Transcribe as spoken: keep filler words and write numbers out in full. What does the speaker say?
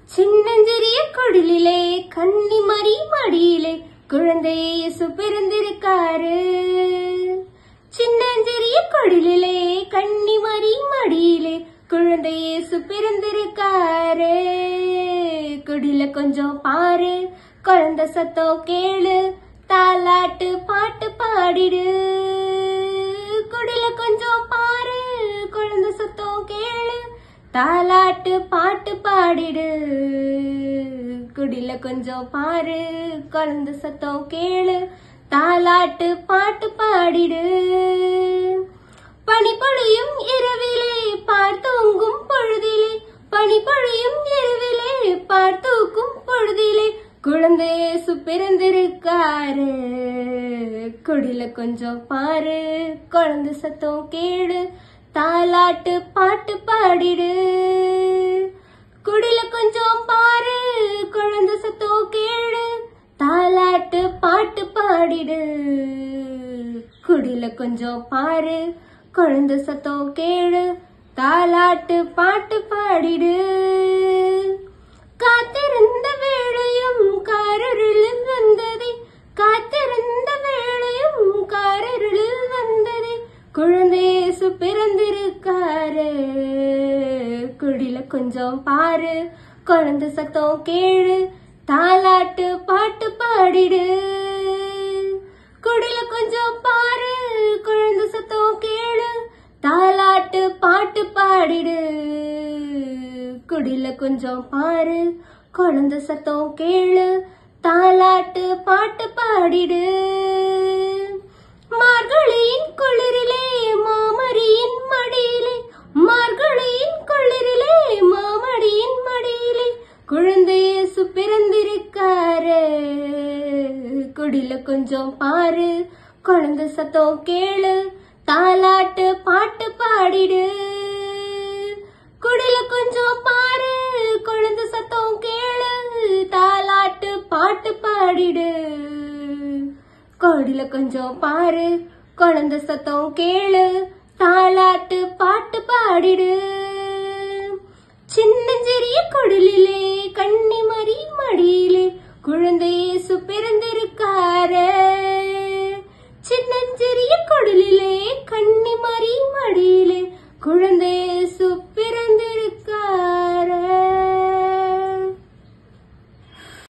சின்னஞ்சிறிய குடிலிலே கன்னிமரி மடியிலே குழந்தை இயேசு பிறந்திருக்காரு. சின்னஞ்சிறிய குடிலிலே கன்னிமரி மடியிலே குழந்தை இயேசு பிறந்திருக்காரு. குடில கொஞ்சம் பாரு, குழந்தை சத்தம் கேளு, தாலாட்டு பாட்டு பாடிடு. குடில கொஞ்சம் பாரு, குழந்தை சத்தம் கேளு, தாலாட்டு பாட்டு பாடிடு. குடில கொஞ்சம் பாரு, குழந்தை சத்தம் கேளு, தாலாட்டு பாட்டு பாடிடு. பனி பொழியும் இரவிலே பார்த்தூங்கும் பொழுதிலே, பனி பொழியும் இரவிலே பார்த்தூக்கும் பொழுதிலே குழந்தை இயேசு பிறந்திருக்காரு. குடில கொஞ்சம் பாரு, குழந்தை சத்தம் கேளு, தாலாட்டு பாட்டு பாடிடு. குடில கொஞ்சம் பாரு, குழந்தை சத்தம் கேளு, தாலாட்டு பாட்டு பாடிடு. குடில கொஞ்சம் பாரு, குழந்தை சத்தம் கேளு, தாலாட்டு பாட்டு பாடிடு. காத்திருந்த வேளையும் காரருளில் வந்ததே, காத்திருந்த வேளையும் காரருளில் வந்ததே குழந்தை இயேசு பிறந்திருக்காரு. குடில கொஞ்சம் பாரு, குழந்தை சத்தம் கேளு, தாலாட்டு பாட்டு பாடிடு. குடில கொஞ்சம் பாரு, குழந்தை சத்தம் கேளு, தாலாட்டு பாட்டு பாடிடு. குடில கொஞ்சம் பாரு, குழந்தை சத்தம் கேளு, தாலாட்டு பாட்டு பாடிடு. மார்கழியின் குளிரிலே மாமரியின் மடியிலே, மார்கழியின் குளிரிலே மாமரியின் மடியிலே குழந்தை இயேசு பிறந்திருக்காரு. குடில கொஞ்சம் பாரு, குழந்தை சத்தம் கேளு, தாலாட்டு பாட்டு பாடிடு. குடில கொஞ்சம் பாரு, குழந்தை சத்தம் கேளு, தாலாட்டு பாட்டு பாடிடு. குடில கொஞ்சம் பாரு, குழந்தை சத்தம் கேளு, தாலாட்டு பாட்டு பாடிடு. சின்னஞ்சிறிய குடிலிலே கன்னிமரி மடியிலே குழந்தை இயேசு பிறந்திருக்காரு.